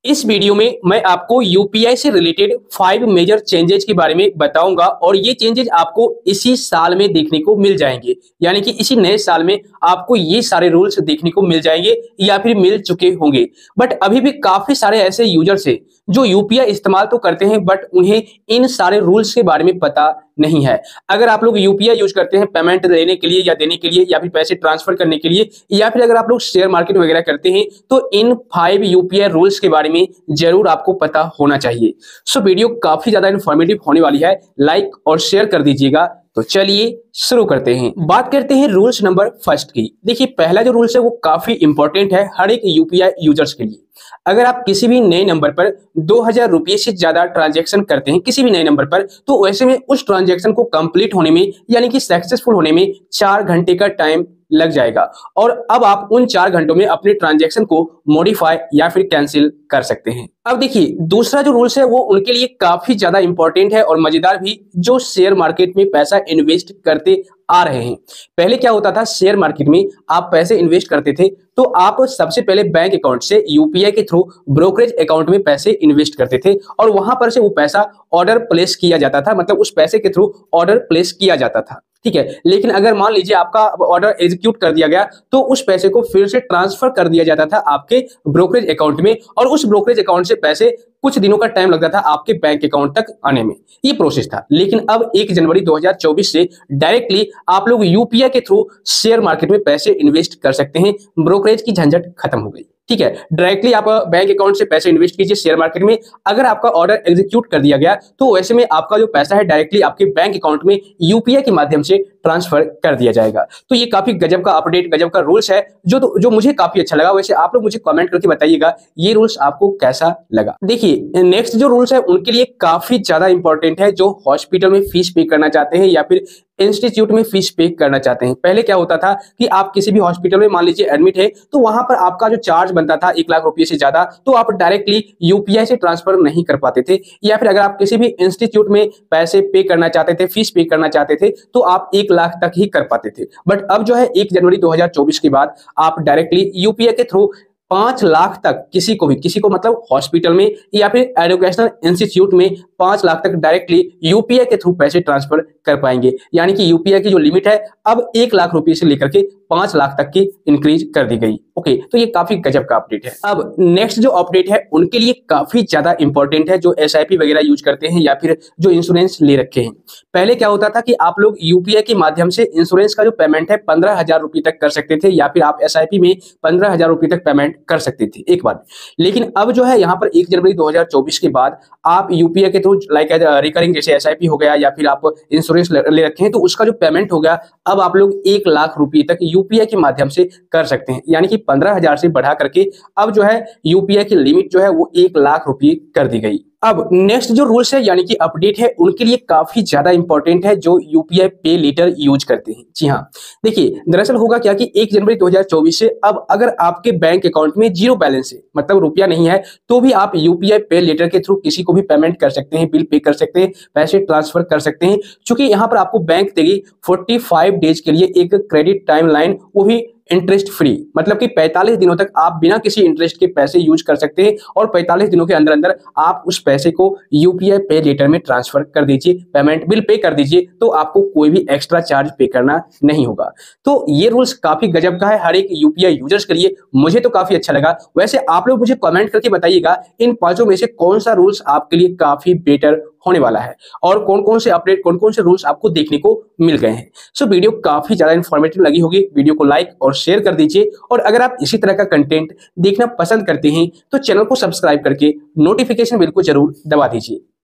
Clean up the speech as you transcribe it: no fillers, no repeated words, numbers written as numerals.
इस वीडियो में मैं आपको यूपीआई से रिलेटेड 5 मेजर चेंजेस के बारे में बताऊंगा और ये चेंजेस आपको इसी साल में देखने को मिल जाएंगे। यानी कि इसी नए साल में आपको ये सारे रूल्स देखने को मिल जाएंगे या फिर मिल चुके होंगे। बट अभी भी काफी सारे ऐसे यूजर्स हैं जो यूपीआई इस्तेमाल तो करते हैं बट उन्हें इन सारे रूल्स के बारे में पता नहीं है। अगर आप लोग यूपीआई यूज करते हैं पेमेंट लेने के लिए या देने के लिए या फिर पैसे ट्रांसफर करने के लिए या फिर अगर आप लोग शेयर मार्केट वगैरह करते हैं तो इन 5 यूपीआई रूल्स के बारे में जरूर आपको पता होना चाहिए। सो वीडियो काफी ज्यादा इन्फॉर्मेटिव होने वाली है, लाइक और शेयर कर दीजिएगा। तो चलिए शुरू करते हैं। बात करते हैं रूल्स नंबर फर्स्ट की। देखिए पहला जो रूल्स है वो काफी इंपॉर्टेंट है हर एक यूपीआई यूजर्स के लिए। अगर आप किसी भी नए नंबर पर 2000 रुपये से ज्यादा ट्रांजैक्शन करते हैं किसी भी नए नंबर पर, तो वैसे में उस ट्रांजैक्शन को कंप्लीट होने में यानी कि सक्सेसफुल होने में 4 घंटे का टाइम लग जाएगा। और अब आप उन 4 घंटों में अपने ट्रांजैक्शन को मॉडिफाई या फिर कैंसिल कर सकते हैं। अब देखिए दूसरा जो रूल्स है वो उनके लिए काफी ज्यादा इंपॉर्टेंट है और मजेदार भी, जो शेयर मार्केट में पैसा इन्वेस्ट करते आ रहे हैं। पहले क्या होता था, शेयर मार्केट में आप पैसे इन्वेस्ट करते थे तो आप सबसे पहले बैंक अकाउंट से यूपीआई के थ्रू ब्रोकरेज अकाउंट में पैसे इन्वेस्ट करते थे और वहां पर से वो पैसा ऑर्डर प्लेस किया जाता था, मतलब उस पैसे के थ्रू ऑर्डर प्लेस किया जाता था। ठीक है, लेकिन अगर मान लीजिए आपका ऑर्डर एग्जीक्यूट कर दिया गया तो उस पैसे को फिर से ट्रांसफर कर दिया जाता था आपके ब्रोकरेज अकाउंट में और उस ब्रोकरेज अकाउंट से पैसे कुछ दिनों का टाइम लगता था आपके बैंक अकाउंट तक आने में। ये प्रोसेस था। लेकिन अब 1 जनवरी 2024 से डायरेक्टली आप लोग यूपीआई के थ्रू शेयर मार्केट में पैसे इन्वेस्ट कर सकते हैं। ब्रोकरेज की झंझट खत्म हो गई। ठीक है, डायरेक्टली आप बैंक अकाउंट से पैसे इन्वेस्ट कीजिए शेयर मार्केट में। अगर आपका ऑर्डर एग्जीक्यूट कर दिया गया तो वैसे में आपका जो पैसा है डायरेक्टली आपके बैंक अकाउंट में यूपीआई के माध्यम से ट्रांसफर कर दिया जाएगा। तो ये काफी गजब का अपडेट, गजब का रूल्स है जो मुझे काफी अच्छा लगा। वैसे आप लोग मुझे कमेंट करके बताइएगा ये रूल्स आपको कैसा लगा। देखिए नेक्स्ट जो रूल्स है उनके लिए काफी ज्यादा इंपॉर्टेंट है, जो हॉस्पिटल में फीस पे करना चाहते हैं या फिर इंस्टीट्यूट में फीस पे करना चाहते हैं। पहले क्या होता था कि आप किसी भी हॉस्पिटल में मान लीजिए एडमिट है तो वहां पर आपका जो चार्ज बनता था 1 लाख रुपए से ज्यादा, तो आप डायरेक्टली यूपीआई से ट्रांसफर नहीं कर पाते थे। या फिर अगर आप किसी भी इंस्टीट्यूट में पैसे पे करना चाहते थे, फीस पे करना चाहते थे तो आप 1 लाख तक ही कर पाते थे। बट अब जो है 1 जनवरी 2024 के बाद आप डायरेक्टली यूपीआई के थ्रू 5 लाख तक किसी को मतलब हॉस्पिटल में या फिर एजुकेशनल इंस्टीट्यूट में 5 लाख तक डायरेक्टली यूपीआई के थ्रू पैसे ट्रांसफर कर पाएंगे। यानी कि यूपीआई की जो लिमिट है अब 1 लाख रुपए से लेकर के 5 लाख तक की इंक्रीज कर दी गई। ओके, तो ये काफी गजब का अपडेट है। अब नेक्स्ट जो अपडेट है उनके लिए काफी ज्यादा इंपॉर्टेंट है, जो एसआईपी वगैरह यूज करते हैं या फिर जो इंश्योरेंस ले रखे हैं। पहले क्या होता था कि आप लोग यूपीआई के माध्यम से इंश्योरेंस का जो पेमेंट है 15,000 रुपए तक कर सकते थे या फिर आप एसआईपी में 15,000 रुपए तक पेमेंट कर सकते थे एक बार। लेकिन अब जो है यहाँ पर 1 जनवरी 2024 के बाद आप यूपीआई के थ्रू लाइक रिकरिंग जैसे एसआईपी हो गया या फिर आप इंश्योरेंस ले रखे हैं तो उसका जो पेमेंट हो गया अब आप लोग 1 लाख रुपए तक यूपीआई के माध्यम से कर सकते हैं। यानी कि 15,000 से बढ़ा करके अब जो है यूपीआई की लिमिट जो है वो 1 लाख रुपए कर दी गई। अब नेक्स्ट जो रूल्स है यानी कि अपडेट है उनके लिए काफी ज्यादा इंपॉर्टेंट है, जो यूपीआई पे लेटर यूज करते हैं। जी हाँ, देखिए दरअसल होगा क्या कि 1 जनवरी 2024 से अब अगर आपके बैंक अकाउंट में जीरो बैलेंस है, मतलब रुपया नहीं है, तो भी आप यूपीआई पे लेटर के थ्रू किसी को भी पेमेंट कर सकते हैं, बिल पे कर सकते हैं, पैसे ट्रांसफर कर सकते हैं। क्योंकि यहाँ पर आपको बैंक देगी 45 डेज के लिए एक क्रेडिट टाइम लाइन, वो भी इंटरेस्ट फ्री, मतलब कि 45 दिनों तक आप बिना किसी इंटरेस्ट के पैसे यूज कर सकते हैं और 45 दिनों के अंदर अंदर आप उस पैसे को यूपीआई पे लेटर में ट्रांसफर कर दीजिए, पेमेंट बिल पे कर दीजिए, तो आपको कोई भी एक्स्ट्रा चार्ज पे करना नहीं होगा। तो ये रूल्स काफी गजब का है हर एक यूपीआई यूजर्स के लिए, मुझे तो काफी अच्छा लगा। वैसे आप लोग मुझे कमेंट करके बताइएगा इन 5 में से कौन सा रूल्स आपके लिए काफी बेटर होने वाला है और कौन कौन से अपडेट, कौन कौन से रूल्स आपको देखने को मिल गए हैं। सो वीडियो काफी ज्यादा इंफॉर्मेटिव लगी होगी, वीडियो को लाइक और शेयर कर दीजिए। और अगर आप इसी तरह का कंटेंट देखना पसंद करते हैं तो चैनल को सब्सक्राइब करके नोटिफिकेशन बेल को जरूर दबा दीजिए।